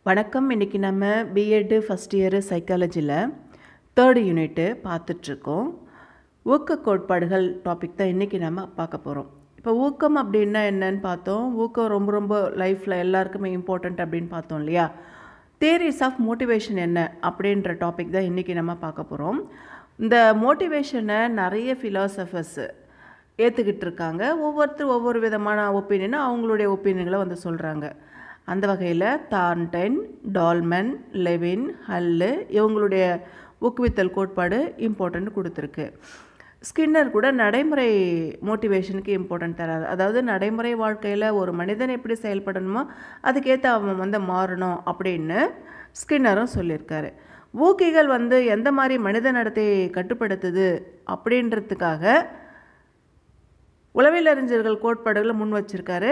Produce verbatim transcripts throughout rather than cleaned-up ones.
வணக்கம். இன்றைக்கி நம்ம பிஎட் ஃபஸ்ட் இயர் சைக்காலஜியில் தேர்டு யூனிட்டு பார்த்துட்ருக்கோம். ஊக்க கோட்பாடுகள் டாபிக் தான் இன்றைக்கி நம்ம பார்க்க போகிறோம். இப்போ ஊக்கம் அப்படின்னா என்னன்னு பார்த்தோம். ஊக்கம் ரொம்ப ரொம்ப லைஃப்பில் எல்லாருக்குமே இம்பார்ட்டண்ட் அப்படின்னு பார்த்தோம் இல்லையா. தியரிஸ் ஆஃப் மோட்டிவேஷன் என்ன அப்படின்ற டாபிக் தான் இன்றைக்கி நம்ம பார்க்க போகிறோம். இந்த மோட்டிவேஷனை நிறைய ஃபிலாசபர்ஸ் ஏற்றுக்கிட்டு இருக்காங்க. ஒவ்வொருத்தர் ஒவ்வொரு விதமான ஒப்பீனியனை அவங்களுடைய ஒப்பீனியன்களை வந்து சொல்கிறாங்க. அந்த வகையில் தார்ன்டைன், டால்மன், லெவின், ஹல்லு இவங்களுடைய ஊக்குவித்தல் கோட்பாடு இம்பார்ட்டன்ட் கொடுத்துருக்கு. ஸ்கின்னர் கூட நடைமுறை மோட்டிவேஷனுக்கு இம்பார்ட்டன்ட் தராது. அதாவது நடைமுறை வாழ்க்கையில் ஒரு மனிதன் எப்படி செயல்படணுமோ அதுக்கேற்ற அவன் வந்து மாறணும் அப்படின்னு ஸ்கின்னரும் சொல்லியிருக்காரு. ஊக்கிகள் வந்து எந்த மாதிரி மனித நடத்தையை கட்டுப்படுத்துது அப்படின்றதுக்காக உளவியலறிஞர்கள் கோட்பாடுகளை முன் வச்சிருக்காரு.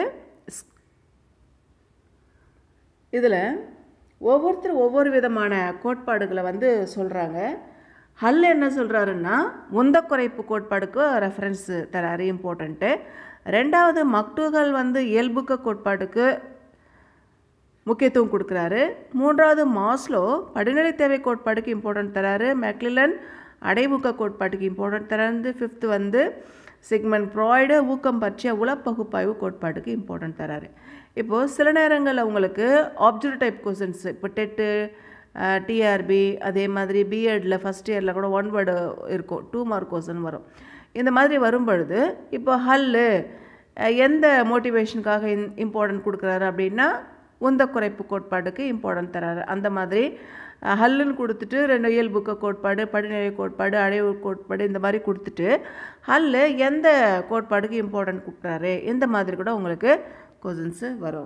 இதில் ஒவ்வொருத்தர் ஒவ்வொரு விதமான கோட்பாடுகளை வந்து சொல்கிறாங்க. ஹல் என்ன சொல்கிறாருன்னா உந்த குறைப்பு கோட்பாடுக்கு ரெஃபரன்ஸு தராரு, இம்பார்ட்டண்ட்டு. ரெண்டாவது மக்டூகல் வந்து இயல்புக்க கோட்பாடுக்கு முக்கியத்துவம் கொடுக்குறாரு. மூன்றாவது மாஸ்லோ படிநிலை தேவை கோட்பாடுக்கு இம்பார்ட்டன்ட் தராரு. மெக்லிலன் அடைவூக்க கோட்பாட்டுக்கு இம்பார்ட்டன்ட் தராரு. ஃபிஃப்த்து வந்து சிக்மண்ட் ஃப்ராய்டு ஊக்கம் பற்றிய உளப்பகுப்பாய்வு கோட்பாடுக்கு இம்பார்ட்டன்ட் தராரு. இப்போது சில நேரங்களில் உங்களுக்கு ஆப்ஜெக்ட் டைப் கொஸ்டின்ஸ், இப்போ டெட்டு, டிஆர்பி, அதே மாதிரி பிஎட்டில் ஃபஸ்ட் இயரில் கூட ஒன் வேர்டு இருக்கும், டூ மார்க் கொஸ்டின் வரும். இந்த மாதிரி வரும் பொழுது இப்போ ஹல்லு எந்த மோட்டிவேஷனுக்காக இன் இம்பார்ட்டன்ட் கொடுக்குறாரு அப்படின்னா உந்த குறைப்பு கோட்பாடுக்கு இம்பார்ட்டன்ட் தராரு. அந்த மாதிரி ஹல்லுன்னு கொடுத்துட்டு ரெண்டு இயல்புக்க கோட்பாடு, படிநிலை கோட்பாடு, அடைவு கோட்பாடு இந்த மாதிரி கொடுத்துட்டு ஹல்லு எந்த கோட்பாடுக்கு இம்பார்ட்டன்ட் கொடுக்குறாரு இந்த மாதிரி கூட உங்களுக்கு கொஸ்டின்ஸு வரும்.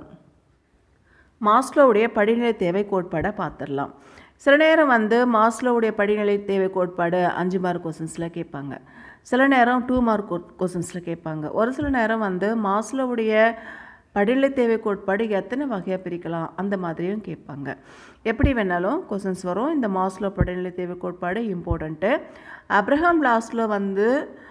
மாஸ்லோவுடைய படிநிலை தேவை கோட்பாடை பார்த்துடலாம். சில நேரம் வந்து மாஸ்லோவுடைய படிநிலை தேவை கோட்பாடு அஞ்சு மார்க் கொஸ்டின்ஸில் கேட்பாங்க. சில நேரம் டூ மார்க் கொஸ்டின்ஸில் கேட்பாங்க. ஒரு சில நேரம் வந்து மாஸ்லோவுடைய படிநிலை தேவை கோட்பாடு எத்தனை வகையாக பிரிக்கலாம் அந்த மாதிரியும் கேட்பாங்க. எப்படி வேணாலும் கொஸ்டின்ஸ் வரும். இந்த மாஸ்லோ படிநிலை தேவை கோட்பாடு இம்பார்ட்டண்ட்டு. அப்ரஹாம் மாஸ்லோ வந்து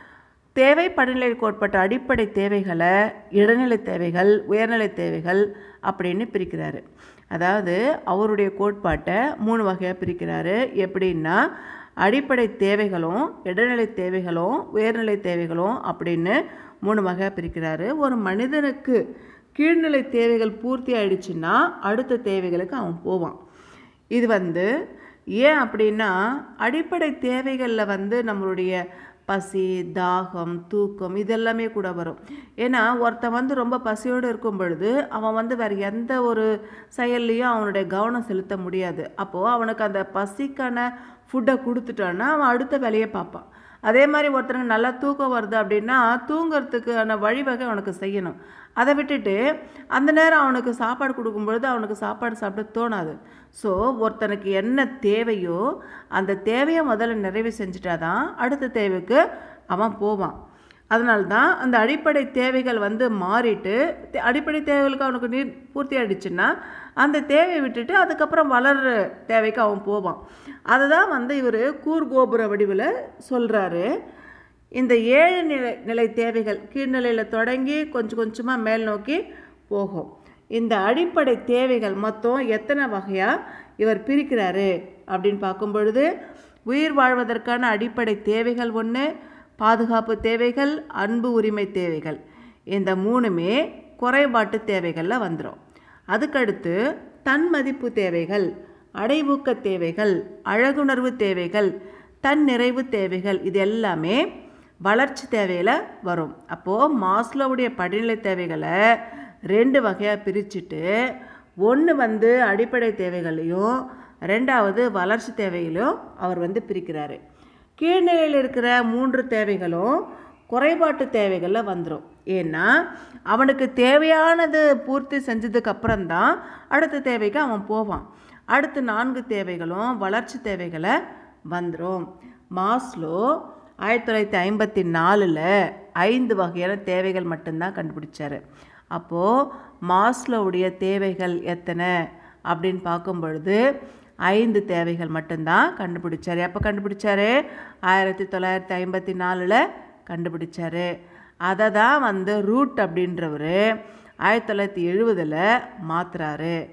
தேவை படிநிலை கோட்பாட்டு அடிப்படை தேவைகளை இடைநிலை தேவைகள், உயர்நிலை தேவைகள் அப்படின்னு பிரிக்கிறாரு. அதாவது அவருடைய கோட்பாட்டை மூணு வகையாக பிரிக்கிறாரு. எப்படின்னா அடிப்படை தேவைகளும், இடைநிலை தேவைகளும், உயர்நிலை தேவைகளும் அப்படின்னு மூணு வகையாக பிரிக்கிறாரு. ஒரு மனிதனுக்கு கீழ்நிலை தேவைகள் பூர்த்தி ஆயிடுச்சுன்னா அடுத்த தேவைகளுக்கு அவன் போவான். இது வந்து ஏன் அப்படின்னா அடிப்படை தேவைகளில் வந்து நம்மளுடைய பசி, தாகம், தூக்கம் இதெல்லாமே கூட வரும். ஏன்னா ஒருத்தன் வந்து ரொம்ப பசியோடு இருக்கும் பொழுது அவன் வந்து வேறு எந்த ஒரு செயல்லையும் அவனுடைய கவனம் செலுத்த முடியாது. அப்போது அவனுக்கு அந்த பசிக்கான ஃபுட்டை கொடுத்துட்டான்னா அவன் அடுத்த வேலையை பார்ப்பான். அதே மாதிரி ஒருத்தனுக்கு நல்லா தூக்கம் வருது அப்படின்னா தூங்கிறதுக்கான வழிவகை அவனுக்கு செய்யணும். அதை விட்டுட்டு அந்த நேரம் அவனுக்கு சாப்பாடு கொடுக்கும்பொழுது அவனுக்கு சாப்பாடு சாப்பிட தோணாது. ஸோ ஒருத்தனுக்கு என்ன தேவையோ அந்த தேவையை முதல்ல நிறைவு செஞ்சுட்டா தான் அடுத்த தேவைக்கு அவன் போவான். அதனால்தான் அந்த அடிப்படை தேவைகள் வந்து மாறிட்டு அடிப்படை தேவைகளுக்கு அவனுக்கு நீர் பூர்த்தி ஆகிடுச்சுன்னா அந்த தேவையை விட்டுட்டு அதுக்கப்புறம் வளர்கிற தேவைக்கு அவன் போவான். அதை தான் வந்து இவர் கூர்கோபுர வடிவில் சொல்கிறாரு. இந்த ஏழு நிலை நிலை தேவைகள் கீழ்நிலையில் தொடங்கி கொஞ்சம் கொஞ்சமாக மேல் நோக்கி போகும். இந்த அடிப்படை தேவைகள் மொத்தம் எத்தனை வகையாக இவர் பிரிக்கிறாரு அப்படின்னு பார்க்கும் பொழுது உயிர் வாழ்வதற்கான அடிப்படை தேவைகள் ஒன்று, பாதுகாப்பு தேவைகள், அன்பு உரிமை தேவைகள். இந்த மூணுமே குறைபாட்டு தேவைகளில் வந்துடும். அதுக்கடுத்து தன் மதிப்பு தேவைகள், அடைவூக்க தேவைகள், அழகுணர்வு தேவைகள், தன் நிறைவு தேவைகள் இது எல்லாமே வளர்ச்சி தேவையில் வரும். அப்போது மாஸ்லோவுடைய படிநிலை தேவைகளை ரெண்டு வகையாக பிரிச்சுட்டு ஒன்று வந்து அடிப்படை தேவைகளையும் ரெண்டாவது வளர்ச்சி தேவைகளையும் அவர் வந்து பிரிக்கிறாரு. கீழ்நிலையில் இருக்கிற மூன்று தேவைகளும் குறைபாட்டு தேவைகளில் வந்துடும். ஏன்னா அவனுக்கு தேவையானது பூர்த்தி செஞ்சதுக்கு அப்புறம்தான் அடுத்த தேவைக்கு அவன் போவான். அடுத்து நான்கு தேவைகளும் வளர்ச்சி தேவைகளை வந்துடும். மாஸ்லோ ஆயிரத்தி தொள்ளாயிரத்தி ஐம்பத்தி நாலில் ஐந்து வகையான தேவைகள் மட்டும்தான் கண்டுபிடிச்சார். அப்போது மாஸ்லோவுடைய தேவைகள் எத்தனை அப்படின்னு பார்க்கும் பொழுது ஐந்து தேவைகள் மட்டும்தான் கண்டுபிடிச்சார். எப்போ கண்டுபிடிச்சாரு? ஆயிரத்தி தொள்ளாயிரத்தி ஐம்பத்தி நாலில் கண்டுபிடிச்சாரு. அதை தான் வந்து ரூட் அப்படின்றவர் ஆயிரத்தி தொள்ளாயிரத்தி எழுபதில் மாற்றுறாரு.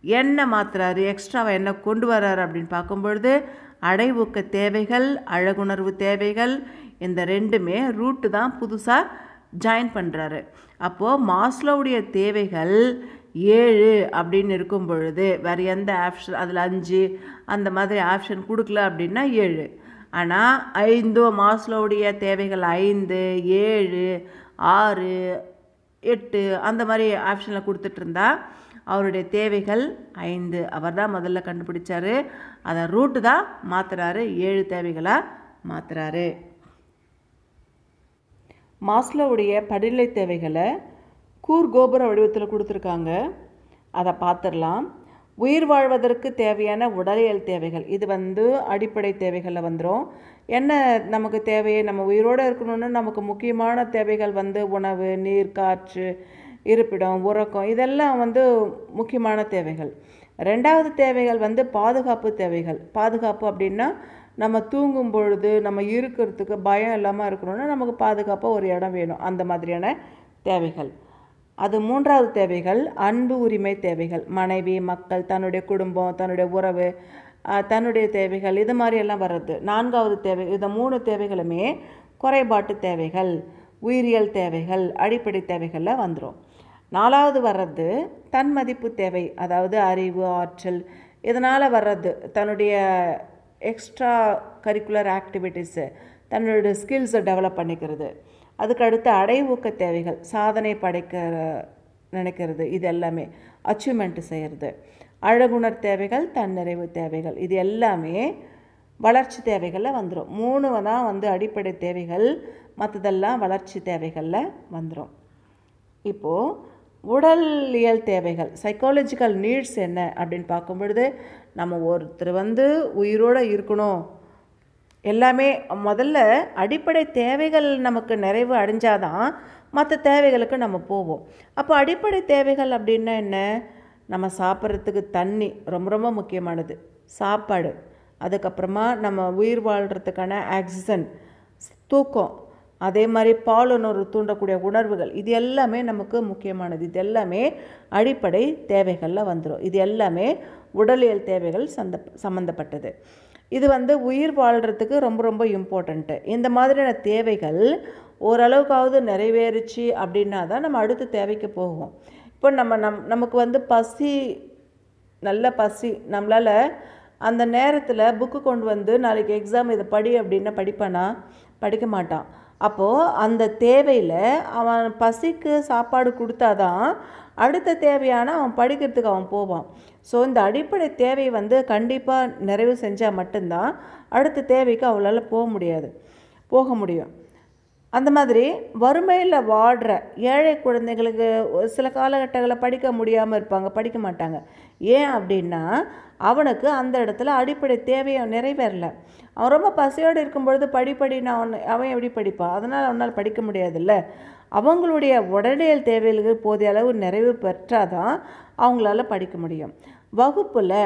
என்ன மாற்றுறாரு, எக்ஸ்ட்ராவை என்ன கொண்டு வர்றாரு அப்படின்னு பார்க்கும்பொழுது அடைவூக்க தேவைகள், அழகுணர்வு தேவைகள், இந்த ரெண்டுமே ரூட்டு தான் புதுசாக ஜாயின் பண்ணுறாரு. அப்போது மாஸ்லோவுடைய தேவைகள் ஏழு அப்படின்னு இருக்கும் பொழுது வேறு எந்த ஆப்ஷன் அதில் அஞ்சு அந்த மாதிரி ஆப்ஷன் கொடுக்கல அப்படின்னா ஏழு. ஆனால் ஐந்து மாஸ்லோவுடைய தேவைகள் ஐந்து, ஏழு, ஆறு, எட்டு அந்த மாதிரி ஆப்ஷனில் கொடுத்துட்டு இருந்தா அவருடைய தேவைகள் ஐந்து. அவர் தான் முதல்ல கண்டுபிடிச்சார். அதை ரூட்டு தான் மாற்றுறாரு, ஏழு தேவைகளாக மாற்றுறாரு. மாஸ்லோவுடைய படிநிலை தேவைகளை கூர்கோபுர வடிவத்தில் கொடுத்துருக்காங்க. அதை பார்த்துடலாம். உயிர் வாழ்வதற்கு தேவையான உடலியல் தேவைகள், இது வந்து அடிப்படை தேவைகளில் வந்துடும். என்ன நமக்கு தேவை, நம்ம உயிரோடு இருக்கணும்னு நமக்கு முக்கியமான தேவைகள் வந்து உணவு, நீர், காற்று, இருப்பிடம், உறக்கம், இதெல்லாம் வந்து முக்கியமான தேவைகள். ரெண்டாவது தேவைகள் வந்து பாதுகாப்பு தேவைகள். பாதுகாப்பு அப்படின்னா நம்ம தூங்கும் பொழுது நம்ம இருக்கிறதுக்கு பயம் இல்லாமல் இருக்கணும்னா நமக்கு பாதுகாப்பாக ஒரு இடம் வேணும், அந்த மாதிரியான தேவைகள். அது மூன்றாவது தேவைகள் அன்பு உரிமை தேவைகள். மனைவி, மக்கள், தன்னுடைய குடும்பம், தன்னுடைய உறவு, தன்னுடைய தேவைகள், இது மாதிரியெல்லாம் வர்றது நான்காவது தேவை. இந்த மூணு தேவைகளுமே குறைபாட்டு தேவைகள், உயிரியல் தேவைகள், அடிப்படை தேவைகளில் வந்துடும். நாலாவது வர்றது தன்மதிப்பு தேவை, அதாவது அறிவு, ஆற்றல், இதனால் வர்றது தன்னுடைய எக்ஸ்ட்ரா கரிக்குலர் ஆக்டிவிட்டீஸு, தன்னுடைய ஸ்கில்ஸை டெவலப் பண்ணிக்கிறது. அதுக்கடுத்து அடைவூக்க தேவைகள், சாதனை படைக்க நினைக்கிறது, இது எல்லாமே அச்சீவ்மெண்ட்டு செய்கிறது. அழகுணர் தேவைகள், தன்னிறைவு தேவைகள், இது எல்லாமே வளர்ச்சி தேவைகளில் வந்துடும். மூணு தான் வந்து அடிப்படை தேவைகள், மற்றதெல்லாம் வளர்ச்சி தேவைகளில் வந்துடும். இப்போது உடலியல் தேவைகள், சைக்காலஜிக்கல் நீட்ஸ் என்ன அப்படின்னு பார்க்கும் பொழுது நம்ம ஒருத்தர் வந்து உயிரோடு இருக்கணும், எல்லாமே முதல்ல அடிப்படை தேவைகள் நமக்கு நிறைவு அடைஞ்சாதான் மற்ற தேவைகளுக்கு நம்ம போவோம். அப்போ அடிப்படை தேவைகள் அப்படின்னா என்ன, நம்ம சாப்பிட்றதுக்கு தண்ணி ரொம்ப ரொம்ப முக்கியமானது, சாப்பாடு, அதுக்கப்புறமா நம்ம உயிர் வாழ்கிறதுக்கான ஆக்சிஜன், தூக்கம், அதே மாதிரி பாலுணர்வு தூண்டக்கூடிய உணர்வுகள், இது எல்லாமே நமக்கு முக்கியமானது. இது எல்லாமே அடிப்படை தேவைகளில் வந்துடும். இது எல்லாமே உடலியல் தேவைகள் சந்த சம்மந்தப்பட்டது. இது வந்து உயிர் வாழ்கிறதுக்கு ரொம்ப ரொம்ப இம்பார்ட்டண்ட்டு. இந்த மாதிரியான தேவைகள் ஓரளவுக்காவது நிறைவேறிச்சு அப்படின்னா தான் நம்ம அடுத்த தேவைக்கு போவோம். இப்போ நம்ம நம் நமக்கு வந்து பசி, நல்ல பசி, நம்மளால் அந்த நேரத்தில் புக்கு கொண்டு வந்து நாளைக்கு எக்ஸாம் இதை படி அப்படின்னா படிப்பானா? படிக்க மாட்டான். அப்போது அந்த தேவையில் அவன் பசிக்கு சாப்பாடு கொடுத்தாதான் அடுத்த தேவையான அவன் படிக்கிறதுக்கு அவன் போவான். ஸோ இந்த அடிப்படை தேவை வந்து கண்டிப்பாக நிறைவு செஞ்சால் மட்டும்தான் அடுத்த தேவைக்கு அவளால் போக முடியாது போக முடியும். அந்த மாதிரி வறுமையில் வாடுற ஏழை குழந்தைகளுக்கு சில காலகட்டங்களில் படிக்க முடியாமல் இருப்பாங்க, படிக்க மாட்டாங்க. ஏன் அப்படின்னா அவனுக்கு அந்த இடத்துல அடிப்படை தேவையை நிறைவேறல. அவன் ரொம்ப பசியோடு இருக்கும்பொழுது படிப்படின்னு அவன் அவன் எப்படி படிப்பான்? அதனால் அவனால் படிக்க முடியாதுல்ல. அவங்களுடைய உடலியல் தேவைகளுக்கு போதிய அளவு நிறைவு பெற்றாதான் அவங்களால படிக்க முடியும். வகுப்பில்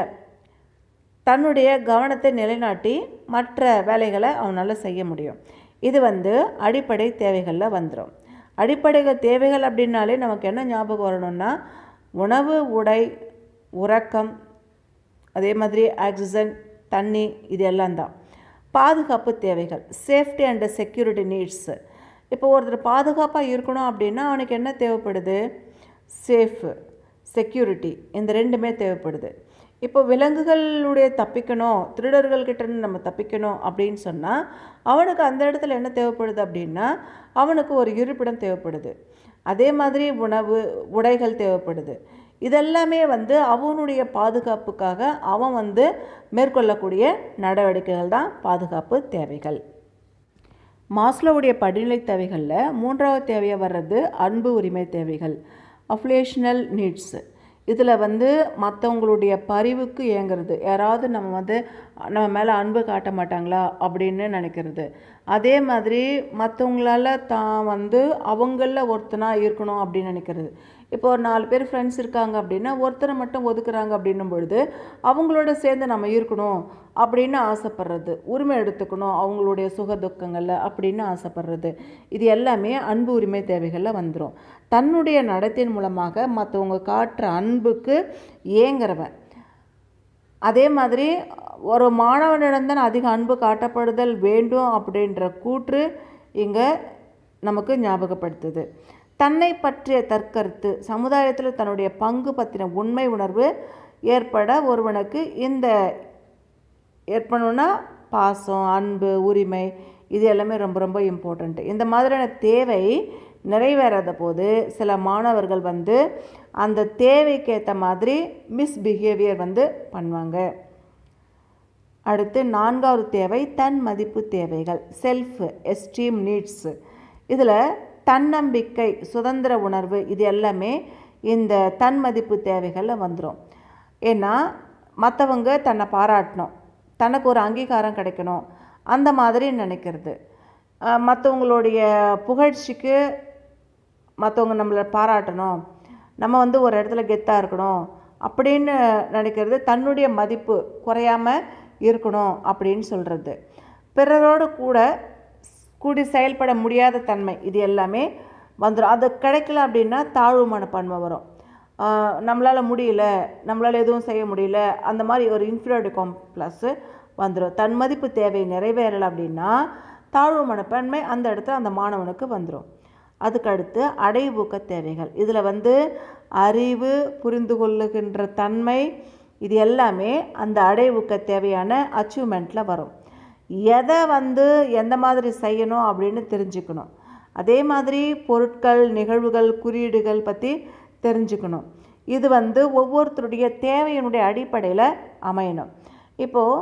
தன்னுடைய கவனத்தை நிலைநாட்டி மற்ற வேலைகளை அவனால் செய்ய முடியும். இது வந்து அடிப்படை தேவைகளில் வந்துடும். அடிப்படை தேவைகள் அப்படின்னாலே நமக்கு என்ன ஞாபகம் வரணும்னா உணவு, உடை, உறக்கம், அதே மாதிரி ஆக்சிஜன், தண்ணி, இது எல்லாம் தான். பாதுகாப்பு தேவைகள், சேஃப்டி அண்ட் செக்யூரிட்டி நீட்ஸு. இப்போ ஒருத்தர் பாதுகாப்பாக இருக்கணும் அப்படின்னா அவனுக்கு என்ன தேவைப்படுது? சேஃபு, செக்யூரிட்டி, இந்த ரெண்டுமே தேவைப்படுது. இப்போ விலங்குகளுடைய தப்பிக்கணும், திருடர்கள்கிட்டருந்து நம்ம தப்பிக்கணும் அப்படின்னு சொன்னால் அவனுக்கு அந்த இடத்துல என்ன தேவைப்படுது அப்படின்னா அவனுக்கு ஒரு இருப்பிடம் தேவைப்படுது. அதே மாதிரி உணவு, உடைகள் தேவைப்படுது. இதெல்லாமே வந்து அவனுடைய பாதுகாப்புக்காக அவன் வந்து மேற்கொள்ளக்கூடிய நடவடிக்கைகள் தான் பாதுகாப்பு தேவைகள். மாஸ்லோவுடைய படிநிலை தேவைகளில் மூன்றாவது தேவையாக வர்றது அன்பு உரிமை தேவைகள், அஃப்லேஷனல் நீட்ஸு. இதில் வந்து மற்றவங்களுடைய பரிவுக்கு ஏங்குறது, யாராவது நம்ம வந்து நம்ம மேலே அன்பு காட்ட மாட்டாங்களா அப்படின்னு நினைக்கிறது. அதே மாதிரி மற்றவங்களால தான் வந்து அவங்களில் ஒருத்தனாக இருக்கணும் அப்படின்னு நினைக்கிறது. இப்போ ஒரு நாலு பேர் ஃப்ரெண்ட்ஸ் இருக்காங்க அப்படின்னா ஒருத்தரை மட்டும் ஒதுக்குறாங்க அப்படின்னும் பொழுது அவங்களோட சேர்ந்து நம்ம இருக்கணும் அப்படின்னு ஆசைப்படுறது, உரிமை எடுத்துக்கணும் அவங்களுடைய சுக துக்கங்களில் அப்படின்னு ஆசைப்படுறது, இது எல்லாமே அன்பு உரிமை தேவைகளில் வந்துடும். தன்னுடைய நடத்தின் மூலமாக மற்றவங்க காட்டுற அன்புக்கு ஏங்குறவன். அதே மாதிரி ஒரு மாணவனிடம்தான் அதிக அன்பு காட்டப்படுதல் வேண்டும் அப்படின்ற கூற்று இங்கே நமக்கு ஞாபகப்படுத்துது. தன்னை பற்றிய தற்கருத்து, சமுதாயத்தில் தன்னுடைய பங்கு பற்றின உண்மை உணர்வு ஏற்பட ஒருவனுக்கு இந்த ஏற்படணும்னா பாசம், அன்பு, உரிமை இது எல்லாமே ரொம்ப ரொம்ப இம்பார்ட்டண்ட்டு. இந்த மாதிரியான தேவை நிறைவேறாத போது சில மாணவர்கள் வந்து அந்த தேவைக்கேற்ற மாதிரி மிஸ்பிஹேவியர் வந்து பண்ணுவாங்க. அடுத்து நான்காவது தேவை தன் மதிப்பு தேவைகள், செல்ஃப் எஸ்டீம் நீட்ஸு. இதில் தன்னம்பிக்கை, சுதந்திர உணர்வு இது எல்லாமே இந்த தன் மதிப்பு தேவைகளில் வந்துடும். ஏன்னா மற்றவங்க தன்னை பாராட்டணும், தனக்கு ஒரு அங்கீகாரம் கிடைக்கணும், அந்த மாதிரி நினைக்கிறது. மற்றவங்களுடைய புகழ்ச்சிக்கு மற்றவங்க நம்மளை பாராட்டணும், நம்ம வந்து ஒரு இடத்துல கெத்தாக இருக்கணும் அப்படின்னு நினைக்கிறது, தன்னுடைய மதிப்பு குறையாமல் இருக்கணும் அப்படின்னு சொல்கிறது. பிறரோடு கூட கூடி செயல்பட முடியாத தன்மை இது எல்லாமே வந்துடும். அது கிடைக்கல அப்படின்னா தாழ்வு மனப்பான்மை வரும். நம்மளால் முடியல, நம்மளால் எதுவும் செய்ய முடியல, அந்த மாதிரி ஒரு இன்ஃபீரியாரிட்டி காம்ப்ளெக்ஸு வந்துடும். தன் மதிப்பு தேவை நிறைவேறலை அப்படின்னா தாழ்வு மனப்பான்மை அந்த இடத்துல அந்த மாணவனுக்கு வந்துடும். அதுக்கடுத்து அடைவூக்க தேவைகள். இதில் வந்து அறிவு, புரிந்து கொள்ளுகின்ற தன்மை இது எல்லாமே அந்த அடைவூக்க தேவையான அச்சீவ்மெண்ட்டில் வரும். எதை வந்து எந்த மாதிரி செய்யணும் அப்படின்னு தெரிஞ்சுக்கணும். அதே மாதிரி பொருட்கள், நிகழ்வுகள், குறியீடுகள் பற்றி தெரிஞ்சுக்கணும். இது வந்து ஒவ்வொருத்தருடைய தேவையினுடைய அடிப்படையில் அமையணும். இப்போது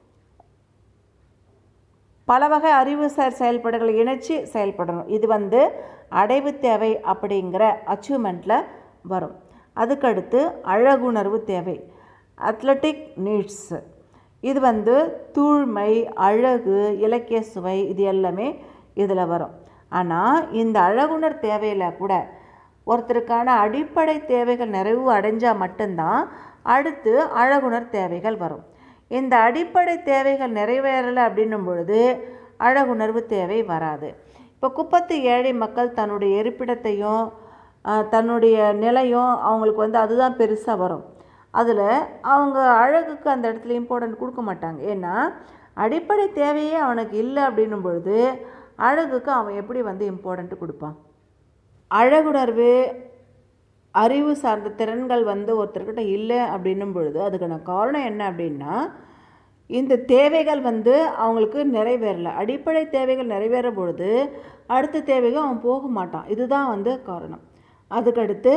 பல வகை அறிவுசார் செயல்பாடுகளை இணைச்சி செயல்படணும். இது வந்து அடைவு தேவை அப்படிங்கிற அச்சீவ்மெண்ட்டில் வரும். அதுக்கடுத்து அழகுணர்வு தேவை, அத்லட்டிக் நீட்ஸு. இது வந்து தூய்மை, அழகு, இலக்கிய சுவை இது எல்லாமே இதில் வரும். ஆனால் இந்த அழகுணர் தேவையில் கூட ஒருத்தருக்கான அடிப்படை தேவைகள் நிறைவு அடைஞ்சால் மட்டும்தான் அடுத்து அழகுணர் தேவைகள் வரும். இந்த அடிப்படை தேவைகள் நிறைவேறலை அப்படின்னும் பொழுது அழகுணர்வு தேவை வராது. இப்போ குப்பத்து ஏழை மக்கள் தன்னுடைய இருப்பிடத்தையும் தன்னுடைய நிலையும் அவங்களுக்கு வந்து அதுதான் பெருசாக வரும். அதில் அவங்க அழகுக்கு அந்த இடத்துல இம்பார்ட்டன்ட் கொடுக்க மாட்டாங்க. ஏன்னா அடிப்படை தேவையே அவனுக்கு இல்லை அப்படின்னும் பொழுது அழகுக்கு அவன் எப்படி வந்து இம்பார்ட்டன்ட் கொடுப்பான்? அழகுணர்வு, அறிவு சார்ந்த திறன்கள் வந்து ஒருத்தர்கிட்ட இல்லை அப்படின்னும் பொழுது அதுக்கான காரணம் என்ன அப்படின்னா இந்த தேவைகள் வந்து அவங்களுக்கு நிறைவேறலை. அடிப்படை தேவைகள் நிறைவேற பொழுது அடுத்த தேவைகள் அவன் போக மாட்டான். இதுதான் வந்து காரணம். அதுக்கடுத்து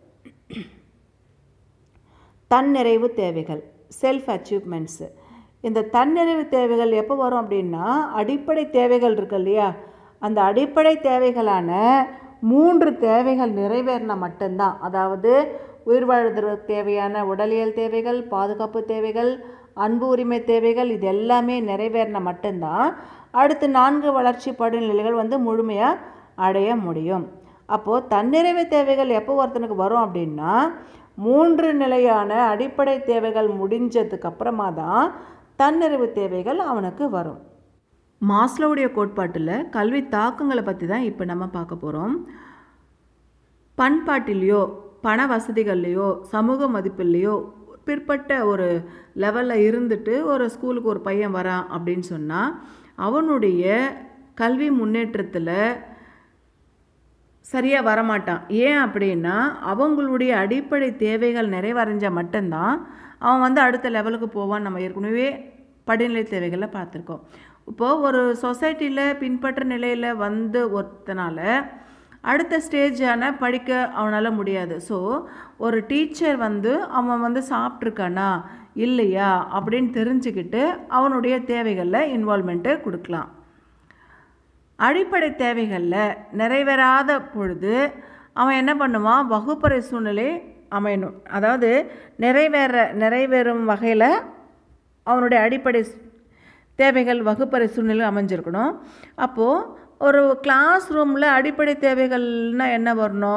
தன்னிறைவு தேவைகள், செல்ஃப் அச்சீவ்மெண்ட்ஸு. இந்த தன்னிறைவு தேவைகள் எப்போ வரும் அப்படின்னா அடிப்படை தேவைகள் இருக்கு இல்லையா, அந்த அடிப்படை தேவைகளான மூன்று தேவைகள் நிறைவேறினா மட்டும்தான், அதாவது உயிர் வாழ்வதற்கு தேவையான உடலியல் தேவைகள், பாதுகாப்பு தேவைகள், அன்பு உரிமை தேவைகள் இது எல்லாமே நிறைவேறினா மட்டும்தான் அடுத்து நான்கு வளர்ச்சி படிநிலைகள் வந்து முழுமையாக அடைய முடியும். அப்போது தன்னிறைவு தேவைகள் எப்போ ஒருத்தனுக்கு வரும் அப்படின்னா மூன்று நிலையான அடிப்படை தேவைகள் முடிஞ்சதுக்கு அப்புறமா தான் தன்னிறைவு தேவைகள் அவனுக்கு வரும். மாஸ்லோவுடைய கோட்பாட்டில் கல்வி தாக்கங்களை பற்றி தான் இப்போ நம்ம பார்க்க போகிறோம். பண்பாட்டிலேயோ பண வசதிகள்லையோ சமூக மதிப்பில்லையோ பிற்பட்ட ஒரு லெவலில் இருந்துட்டு ஒரு ஸ்கூலுக்கு ஒரு பையன் வரான் அப்படின்னு சொன்னால் அவனுடைய கல்வி முன்னேற்றத்தில் சரியாக வரமாட்டான். ஏன் அப்படின்னா அவங்களுடைய அடிப்படை தேவைகள் நிறைவடைஞ்சால் மட்டும்தான் அவன் வந்து அடுத்த லெவலுக்கு போவான். நம்ம ஏற்கனவே படிநிலை தேவைகளை பார்த்துருக்கோம். இப்போது ஒரு சொசைட்டியில் பின்பற்ற நிலையில் வந்து ஒருத்தனால அடுத்த ஸ்டேஜான படிக்க அவனால் முடியாது. ஸோ ஒரு டீச்சர் வந்து அவன் வந்து சாப்பிட்ருக்கானா இல்லையா அப்படின்னு தெரிஞ்சுக்கிட்டு அவனுடைய தேவைகளில் இன்வால்மெண்ட்டு கொடுக்கலாம். அடிப்படை தேவைகளில் நிறைவேறாத பொழுது அவன் என்ன பண்ணுவான், வகுப்பறை சூழ்நிலை அமையணும். அதாவது நிறைவேற நிறைவேறும் வகையில் அவனுடைய அடிப்படை தேவைகள் வகுப்பறை சூழ்நிலை அமைஞ்சிருக்கணும். அப்போது ஒரு கிளாஸ் ரூமில் அடிப்படை தேவைகள்னால் என்ன வரணும்,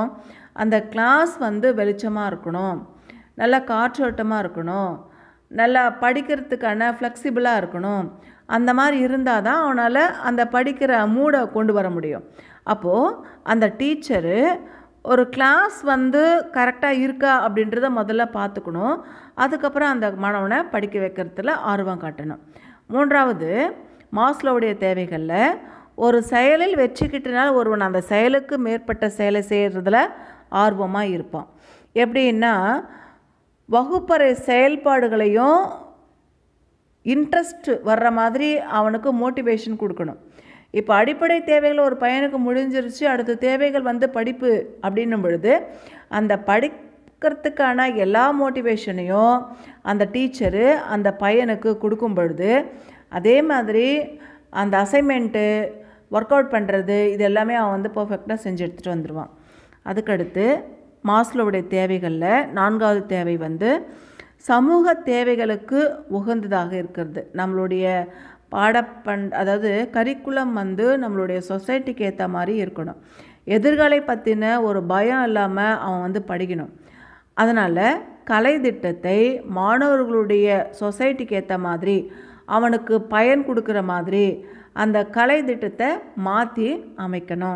அந்த கிளாஸ் வந்து வெளிச்சமாக இருக்கணும், நல்லா காற்றோட்டமாக இருக்கணும், நல்லா படிக்கிறதுக்கான ஃப்ளெக்சிபிளாக இருக்கணும். அந்த மாதிரி இருந்தால் தான் அவனால் அந்த படிக்கிற மூடை கொண்டு வர முடியும். அப்போது அந்த டீச்சரு ஒரு கிளாஸ் வந்து கரெக்டாக இருக்கா அப்படின்றத முதல்ல பார்த்துக்கணும். அதுக்கப்புறம் அந்த மாணவனை படிக்க வைக்கிறதுல ஆர்வம் காட்டணும். மூன்றாவது, மாஸ்லோவுடைய தேவைகளில் ஒரு செயலில் வெற்றி கிட்டினால் ஒருவன் அந்த செயலுக்கு மேற்பட்ட செயலை செய்கிறதுல ஆர்வமாக இருப்பான். எப்படின்னா, வகுப்பறை செயல்பாடுகளையும் இன்ட்ரெஸ்ட் வர்ற மாதிரி அவனுக்கு மோட்டிவேஷன் கொடுக்கணும். இப்போ அடிப்படை தேவைகள் ஒரு பையனுக்கு முடிஞ்சிருச்சு, அடுத்த தேவைகள் வந்து படிப்பு அப்படின்னும் பொழுது அந்த படிக்கிறதுக்கான எல்லா மோட்டிவேஷனையும் அந்த டீச்சரு அந்த பையனுக்கு கொடுக்கும் பொழுது, அதே மாதிரி அந்த அசைன்மெண்ட்டு ஒர்க் அவுட் பண்ணுறது இது எல்லாமே அவன் வந்து பர்ஃபெக்டாக செஞ்சு எடுத்துகிட்டு வந்துடுவான். அதுக்கடுத்து மாஸ்லோவுடைய தேவைகளில் நான்காவது தேவை வந்து சமூக தேவைகளுக்கு உகந்ததாக இருக்கிறது. நம்மளுடைய பாடப்பண் அதாவது கரிக்குலம் வந்து நம்மளுடைய சொசைட்டிக்கு ஏற்ற மாதிரி இருக்கணும். எதிர்காலை பற்றின ஒரு பயம் இல்லாமல் அவன் வந்து படிக்கணும். அதனால் கலை திட்டத்தை மாணவர்களுடைய சொசைட்டிக்கு ஏற்ற மாதிரி அவனுக்கு பயன் கொடுக்குற மாதிரி அந்த கலை திட்டத்தை மாற்றி அமைக்கணும்.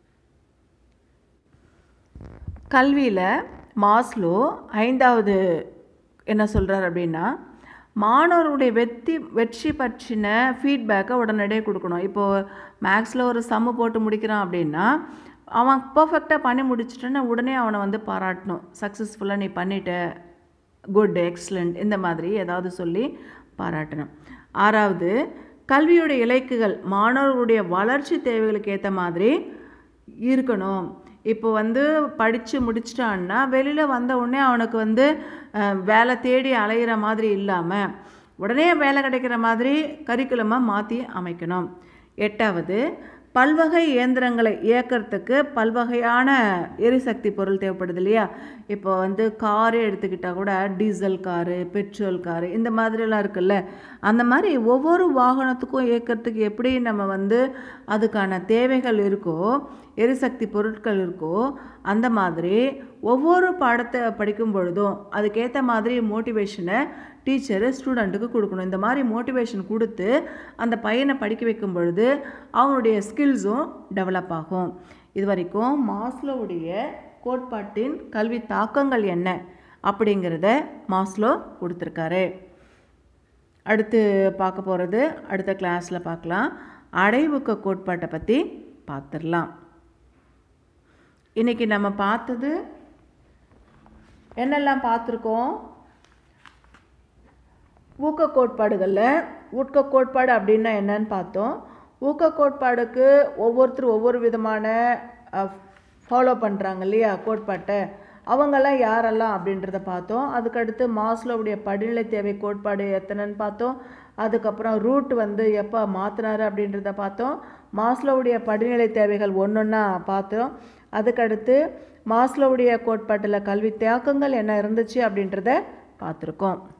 கல்வியில் மாஸ்லோ ஐந்தாவது என்ன சொல்கிறார் அப்படின்னா, மாணவர்களுடைய வெற்றி வெற்றி பற்றின ஃபீட்பேக்கை உடனடியாக கொடுக்கணும். இப்போது மேக்ஸில் ஒரு சம்மு போட்டு முடிக்கிறான் அப்படின்னா அவன் பர்ஃபெக்டாக பண்ணி முடிச்சிட்டேன்னா உடனே அவனை வந்து பாராட்டணும். சக்ஸஸ்ஃபுல்லாக நீ பண்ணிட்ட, குட், எக்ஸலண்ட், இந்த மாதிரி ஏதாவது சொல்லி பாராட்டணும். ஆறாவது, கல்வியுடைய இலக்குகள் மாணவர்களுடைய வளர்ச்சி தேவைகளுக்கு ஏற்ற மாதிரி இருக்கணும். இப்போ வந்து படித்து முடிச்சிட்டான்னா வெளியில் வந்த உடனே அவனுக்கு வந்து வேலை தேடி அலையிற மாதிரி இல்லாமல் உடனே வேலை கிடைக்கிற மாதிரி கரிக்குலமாக மாற்றி அமைக்கணும். எட்டாவது, பல்வகை இயந்திரங்களை இயக்கிறதுக்கு பல்வகையான எரிசக்தி பொருள் தேவைப்படுது இல்லையா. இப்போ வந்து காரே எடுத்துக்கிட்டால் கூட டீசல் காரு, பெட்ரோல் காரு, இந்த மாதிரிலாம் இருக்குல்ல. அந்த மாதிரி ஒவ்வொரு வாகனத்துக்கும் இயக்கிறதுக்கு எப்படி நம்ம வந்து அதுக்கான தேவைகள் இருக்கோ, எரிசக்தி பொருட்கள் இருக்கோ, அந்த மாதிரி ஒவ்வொரு பாடத்தை படிக்கும் பொழுதும் அதுக்கேற்ற மாதிரி மோட்டிவேஷனை டீச்சரு ஸ்டூடெண்ட்டுக்கு கொடுக்கணும். இந்த மாதிரி மோட்டிவேஷன் கொடுத்து அந்த பையனை படிக்க வைக்கும் பொழுது அவனுடைய ஸ்கில்ஸும் டெவலப் ஆகும். இது வரைக்கும் மாஸ்லோவுடைய கோட்பாட்டின் கல்வி தாக்கங்கள் என்ன அப்படிங்கிறத மாஸ்லோ கொடுத்துருக்காரு. அடுத்து பார்க்க போகிறது அடுத்த கிளாஸில் பார்க்கலாம். அடைவுக்க கோட்பாட்டை பற்றி பார்த்துடலாம். இன்றைக்கி நம்ம பார்த்தது என்னெல்லாம் பார்த்துருக்கோம்? ஊக்க கோட்பாடுகளில் ஊக்க கோட்பாடு அப்படின்னா என்னன்னு பார்த்தோம். ஊக்க கோட்பாடுக்கு ஒவ்வொருத்தரும் ஒவ்வொரு விதமான ஃபாலோ பண்ணுறாங்க இல்லையா கோட்பாட்டை, அவங்கெல்லாம் யாரெல்லாம் அப்படின்றத பார்த்தோம். அதுக்கடுத்து மாஸ்லோவுடைய படிநிலை தேவை கோட்பாடு எத்தனைன்னு பார்த்தோம். அதுக்கப்புறம் ரூட் வந்து எப்போ மாற்றினாரு அப்படின்றத பார்த்தோம். மாஸ்லோவுடைய படிநிலை தேவைகள் ஒன்றொன்னா பார்த்தோம். அதுக்கடுத்து மாஸ்லோவுடைய கோட்பாட்டில் கல்வி தாக்கங்கள் என்ன இருந்துச்சு அப்படின்றத பார்த்துருக்கோம்.